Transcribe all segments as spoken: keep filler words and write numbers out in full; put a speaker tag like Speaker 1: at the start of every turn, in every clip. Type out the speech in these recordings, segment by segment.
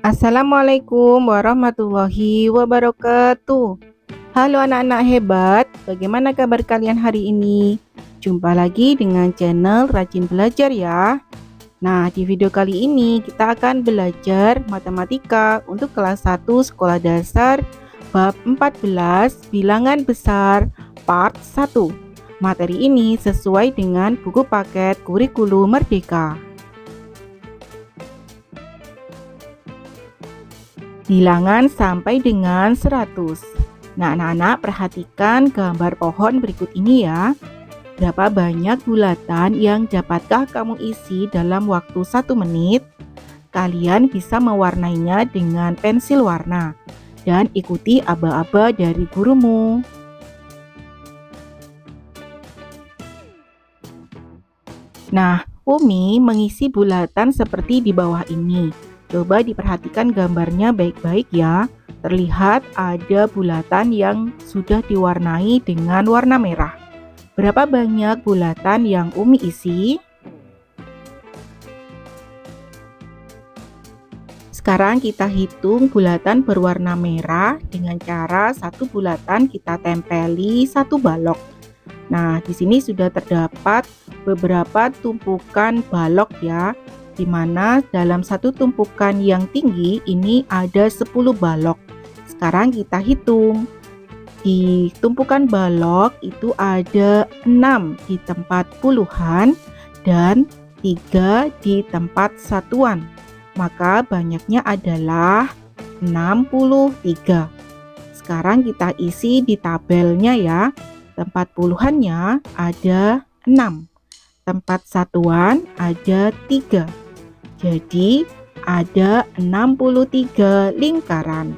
Speaker 1: Assalamualaikum warahmatullahi wabarakatuh. Halo anak-anak hebat, bagaimana kabar kalian hari ini? Jumpa lagi dengan channel Rajin Belajar ya. Nah, di video kali ini kita akan belajar matematika untuk kelas satu sekolah dasar bab empat belas bilangan besar part satu. Materi ini sesuai dengan buku paket kurikulum Merdeka. Bilangan sampai dengan seratus. Nah, anak-anak perhatikan gambar pohon berikut ini ya. Berapa banyak bulatan yang dapatkah kamu isi dalam waktu satu menit? Kalian bisa mewarnainya dengan pensil warna dan ikuti aba-aba dari gurumu. Nah, Umi mengisi bulatan seperti di bawah ini. Coba diperhatikan gambarnya baik-baik ya. Terlihat ada bulatan yang sudah diwarnai dengan warna merah. Berapa banyak bulatan yang Umi isi? Sekarang kita hitung bulatan berwarna merah dengan cara satu bulatan kita tempeli satu balok. Nah, di sini sudah terdapat beberapa tumpukan balok ya, di mana dalam satu tumpukan yang tinggi ini ada sepuluh balok. Sekarang kita hitung. Di tumpukan balok itu ada enam di tempat puluhan dan tiga di tempat satuan. Maka banyaknya adalah enam puluh tiga. Sekarang kita isi di tabelnya ya. Tempat puluhannya ada enam. Tempat satuan ada tiga. Jadi ada enam puluh tiga lingkaran.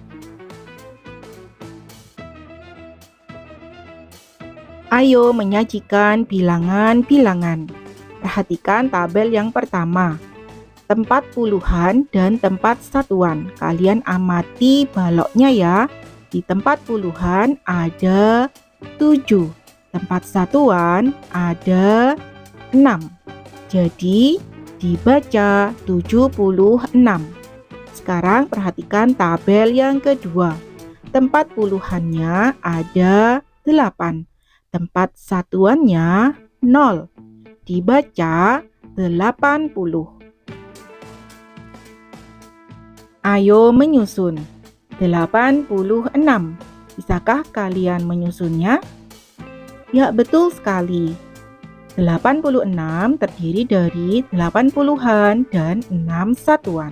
Speaker 1: Ayo menyajikan bilangan-bilangan. Perhatikan tabel yang pertama. Tempat puluhan dan tempat satuan. Kalian amati baloknya ya. Di tempat puluhan ada tujuh. Tempat satuan ada enam. Jadi dibaca tujuh puluh enam. Sekarang perhatikan tabel yang kedua. Tempat puluhannya ada delapan. Tempat satuannya nol. Dibaca delapan puluh. Ayo menyusun. delapan puluh enam. Bisakah kalian menyusunnya? Ya, betul sekali. delapan puluh enam terdiri dari delapan puluhan dan enam satuan.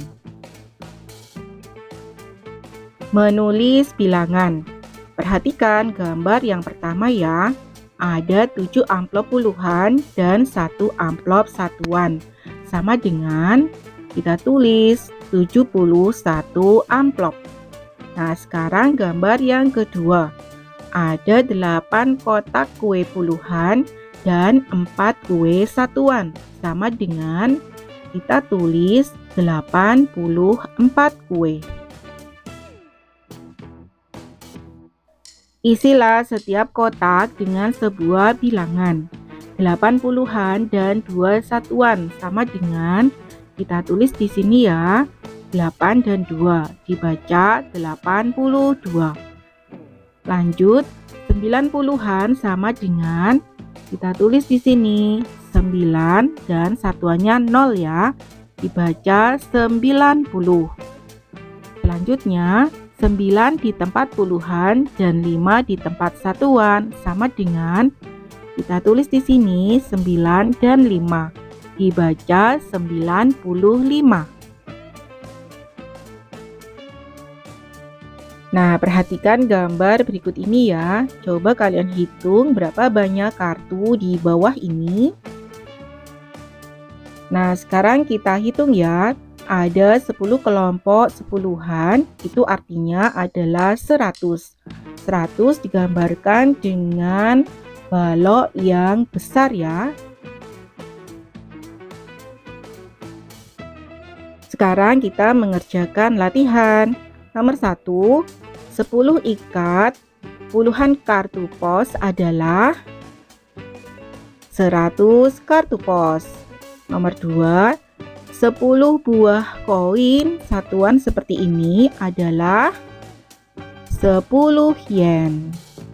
Speaker 1: Menulis bilangan. Perhatikan gambar yang pertama ya. Ada tujuh amplop puluhan dan satu amplop satuan. Sama dengan kita tulis tujuh puluh satu amplop. Nah, sekarang gambar yang kedua. Ada delapan kotak kue puluhan dan empat kue satuan, sama dengan kita tulis delapan puluh empat kue. Isilah setiap kotak dengan sebuah bilangan. delapan puluhan dan dua satuan, sama dengan kita tulis di sini ya, delapan dan dua, dibaca delapan puluh dua. Lanjut, sembilan puluhan sama dengan kita tulis di sini sembilan dan satuannya nol ya. Dibaca sembilan puluh. Selanjutnya sembilan di tempat puluhan dan lima di tempat satuan sama dengan kita tulis di sini sembilan dan lima. Dibaca sembilan puluh lima. Nah, perhatikan gambar berikut ini ya. Coba kalian hitung berapa banyak kartu di bawah ini. Nah, sekarang kita hitung ya. Ada sepuluh kelompok sepuluhan, itu artinya adalah seratus. seratus digambarkan dengan balok yang besar ya. Sekarang kita mengerjakan latihan. Nomor satu, sepuluh ikat puluhan kartu pos adalah seratus kartu pos. Nomor dua, sepuluh buah koin satuan seperti ini adalah sepuluh yen.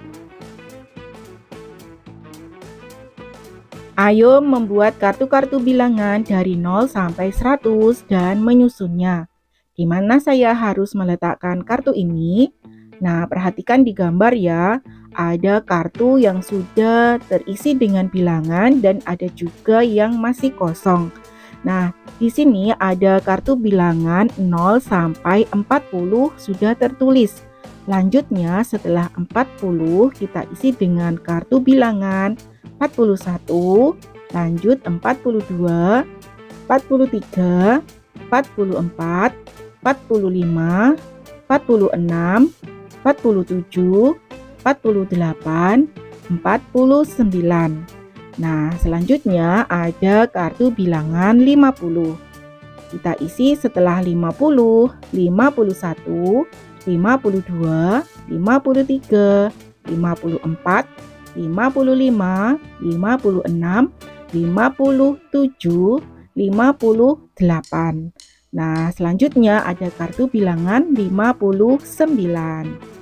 Speaker 1: Ayo membuat kartu-kartu bilangan dari nol sampai seratus dan menyusunnya. Di mana saya harus meletakkan kartu ini? Nah, perhatikan di gambar ya. Ada kartu yang sudah terisi dengan bilangan dan ada juga yang masih kosong. Nah, di sini ada kartu bilangan nol sampai empat puluh sudah tertulis. Lanjutnya setelah empat puluh kita isi dengan kartu bilangan empat puluh satu, lanjut empat puluh dua, empat puluh tiga, empat puluh empat, empat puluh lima, empat puluh enam, empat puluh tujuh, empat puluh delapan, empat puluh sembilan. Nah, selanjutnya ada kartu bilangan lima puluh. Kita isi setelah lima puluh, lima puluh satu, lima puluh dua, lima puluh tiga, lima puluh empat, lima puluh lima, lima puluh enam, lima puluh tujuh, lima puluh delapan. Nah, selanjutnya ada kartu bilangan lima puluh sembilan.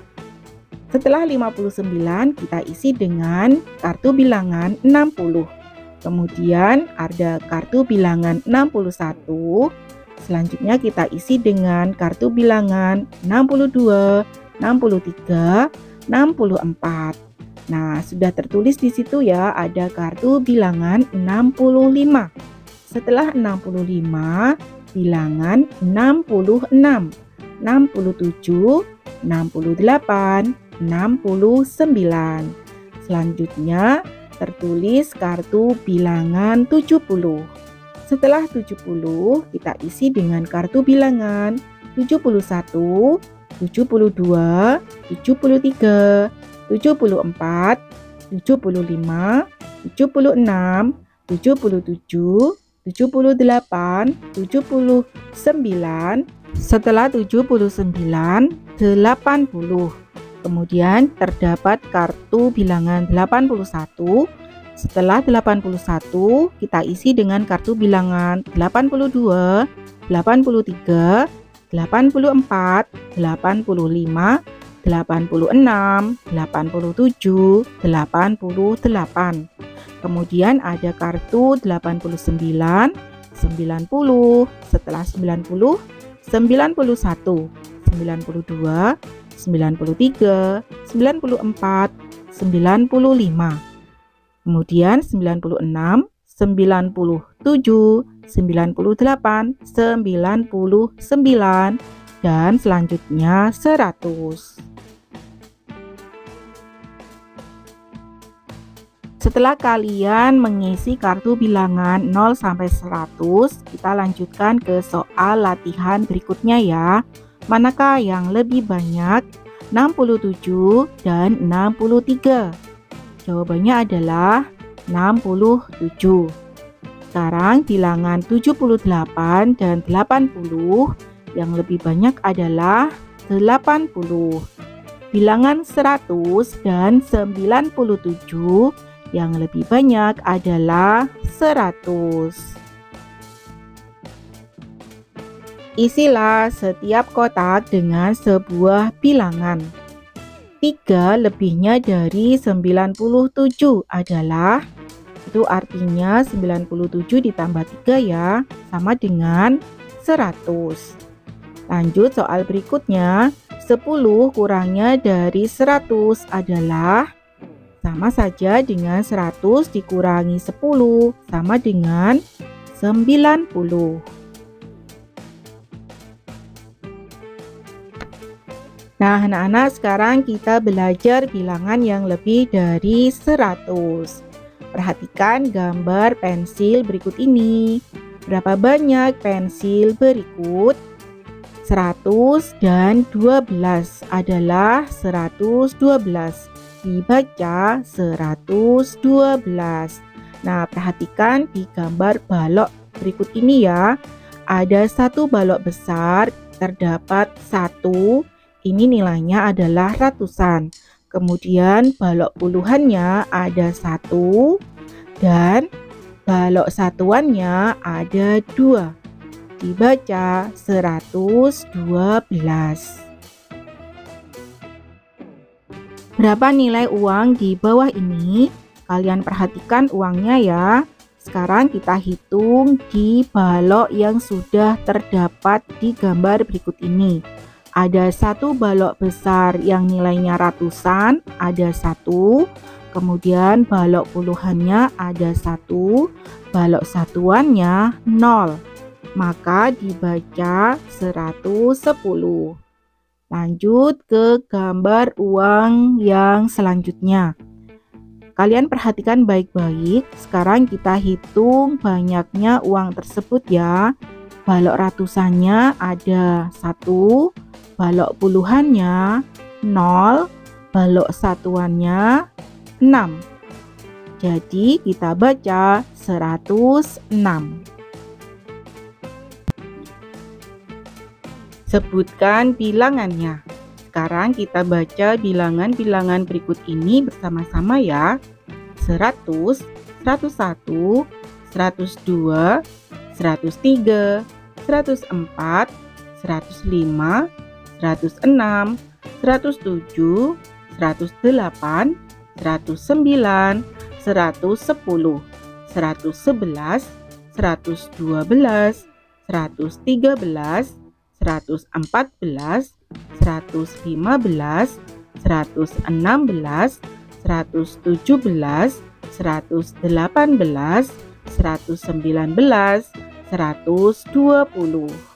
Speaker 1: Setelah lima puluh sembilan, kita isi dengan kartu bilangan enam puluh. Kemudian ada kartu bilangan enam puluh satu. Selanjutnya kita isi dengan kartu bilangan enam puluh dua, enam puluh tiga, enam puluh empat. Nah, sudah tertulis di situ ya, ada kartu bilangan enam puluh lima. Setelah enam puluh lima, bilangan enam puluh enam, enam puluh tujuh, enam puluh delapan, enam puluh sembilan. Selanjutnya tertulis kartu bilangan tujuh puluh. Setelah tujuh puluh, kita isi dengan kartu bilangan tujuh puluh satu, tujuh puluh dua, tujuh puluh tiga, tujuh puluh empat, tujuh puluh lima, tujuh puluh enam, tujuh puluh tujuh, tujuh puluh delapan, tujuh puluh sembilan. Setelah tujuh puluh sembilan, delapan puluh. Kemudian terdapat kartu bilangan delapan puluh satu. Setelah delapan puluh satu, kita isi dengan kartu bilangan delapan puluh dua, delapan puluh tiga, delapan puluh empat, delapan puluh lima, delapan puluh enam, delapan puluh tujuh, delapan puluh delapan. Kemudian ada kartu delapan puluh sembilan, sembilan puluh, setelah sembilan puluh, sembilan puluh satu, sembilan puluh dua, sembilan puluh tiga, sembilan puluh empat, sembilan puluh lima. Kemudian sembilan puluh enam, sembilan puluh tujuh, sembilan puluh delapan, sembilan puluh sembilan, dan selanjutnya seratus. Setelah kalian mengisi kartu bilangan nol sampai seratus, kita lanjutkan ke soal latihan berikutnya ya. Manakah yang lebih banyak? enam puluh tujuh dan enam puluh tiga. Jawabannya adalah enam puluh tujuh. Sekarang bilangan tujuh puluh delapan dan delapan puluh, yang lebih banyak adalah delapan puluh. Bilangan seratus dan sembilan puluh tujuh, yang lebih banyak adalah seratus. Isilah setiap kotak dengan sebuah bilangan. tiga lebihnya dari sembilan puluh tujuh adalah, itu artinya sembilan puluh tujuh ditambah tiga ya, sama dengan seratus. Lanjut soal berikutnya, sepuluh kurangnya dari seratus adalah, sama saja dengan seratus dikurangi sepuluh, sama dengan sembilan puluh. Nah, anak-anak, sekarang kita belajar bilangan yang lebih dari seratus. Perhatikan gambar pensil berikut ini. Berapa banyak pensil berikut? seratus dan dua belas adalah seratus dua belas. Dibaca seratus dua belas. Nah, perhatikan di gambar balok berikut ini ya. Ada satu balok besar, terdapat satu. Ini nilainya adalah ratusan. Kemudian balok puluhannya ada satu dan balok satuannya ada dua. dibaca seratus dua belas. Berapa nilai uang di bawah ini? Kalian perhatikan uangnya ya. Sekarang kita hitung di balok yang sudah terdapat di gambar berikut ini. Ada satu balok besar yang nilainya ratusan, ada satu. Kemudian balok puluhannya ada satu, balok satuannya nol. Maka dibaca seratus sepuluh. Lanjut ke gambar uang yang selanjutnya. Kalian perhatikan baik-baik. Sekarang kita hitung banyaknya uang tersebut ya. Balok ratusannya ada satu, balok puluhannya nol, balok satuannya enam. Jadi kita baca seratus enam. Sebutkan bilangannya. Sekarang kita baca bilangan-bilangan berikut ini bersama-sama ya. seratus, seratus satu, seratus dua, seratus tiga, seratus empat, seratus lima, seratus enam, seratus tujuh, seratus delapan, seratus sembilan, seratus sepuluh, seratus sebelas, seratus dua belas, seratus tiga belas, seratus empat belas, seratus lima belas, seratus enam belas, seratus tujuh belas, seratus delapan belas, seratus sembilan belas, seratus dua puluh.